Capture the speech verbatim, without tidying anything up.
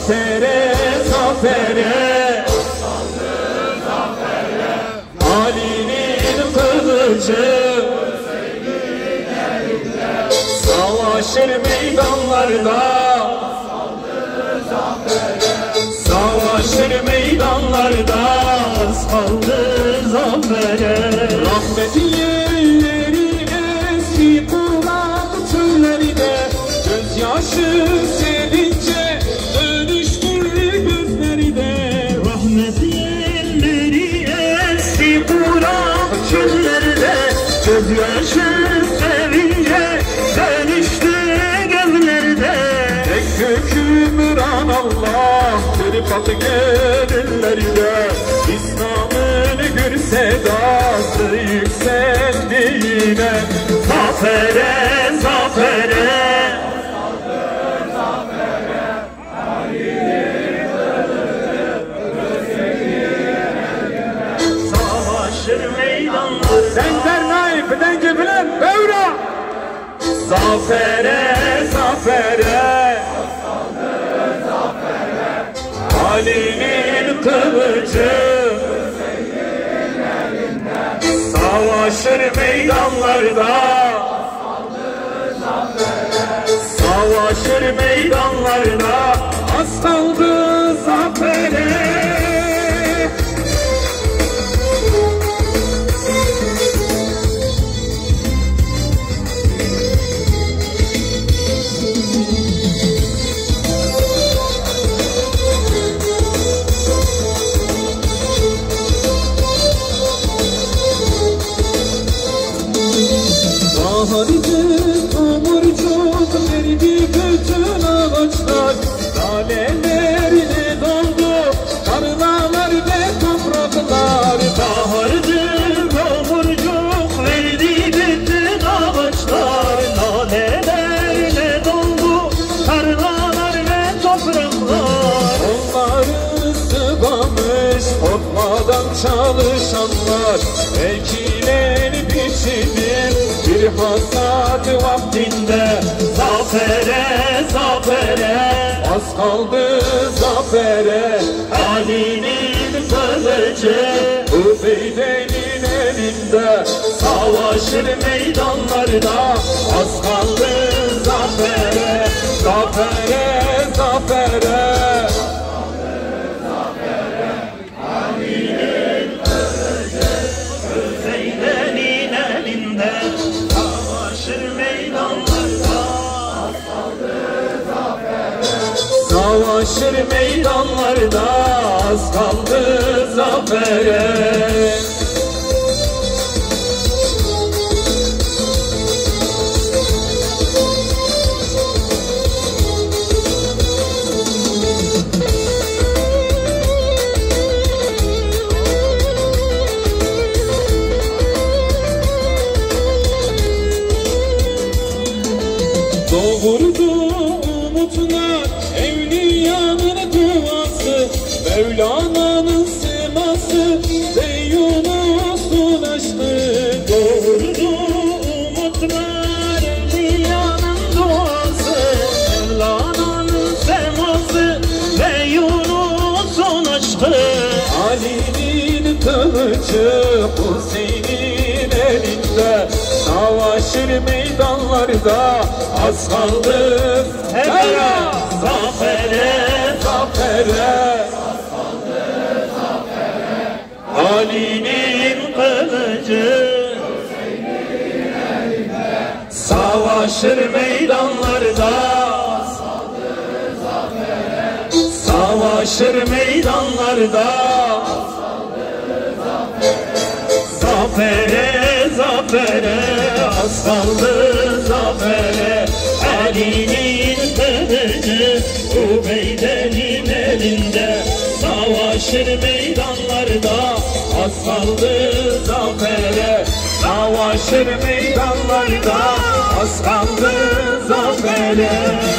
zafere, zafere, Ali'nin kılıcı savaşır meydanlarda, savaşır meydanlarda, saldı zafere. Rahmetin yerleri eski Kur'an çöllerine, gözyaşı sevince dönüştü gözlerine. Rahmetin yerleri eski Kur'an çöllerine, gözyaşı sevince dönüştü gözlerine. Tek hükümran Allah, tırpatı gönüllerde, İslam'ın gür sedası yükseldi yine. Zafere, zafere, savaşır meydanlar. Sender naif, eden cebilen, Bevra. Zafere, zafere, Ali'nin kılıcı savaşır meydanlarda, savaşır meydanlarda, az kaldı zafere. Baharıcı tomurcuk verdi bütün ağaçlar, lalelerle doldu tarlalar ve topraklar. Baharıcı tomurcuk verdi bütün ağaçlar, lalelerle doldu tarlalar ve topraklar. Onları sıvamış korkmadan çalışanlar, ekilen biçilir bir hasat vaktinde. Zafere, zafere, az kaldı zafere, Ali'nin kılıcı Übeyde'nin elinde, savaşır meydanlarda, az kaldı zafere, zafere, zafere. Savaşır meydanlarda, az kaldı zafere. Doğurdu umutlar, evliyanın duası, Mevlana'nın seması ve Yunus'un aşkı. Doğurdu umutlar, evliyanın duası, Mevlana'nın seması ve Yunus'un aşkı. Ali'nin kılıcı Hüseyin'in elinde, savaşır meydanlarda, az kaldı zafere, zafere, zafere, az kaldı zafere, Ali'nin kılıcı Hüseyin'in elinde, savaşır meydanlarda, az kaldı zafere, savaşır meydanlarda, az kaldı zafere, zafere, zafere, az kaldı zafere, Ali'nin kılıcı Übeyde'nin elinde, savaşır meydanlarda, az kaldı zafere, savaşır meydanlarda, az kaldı zafere.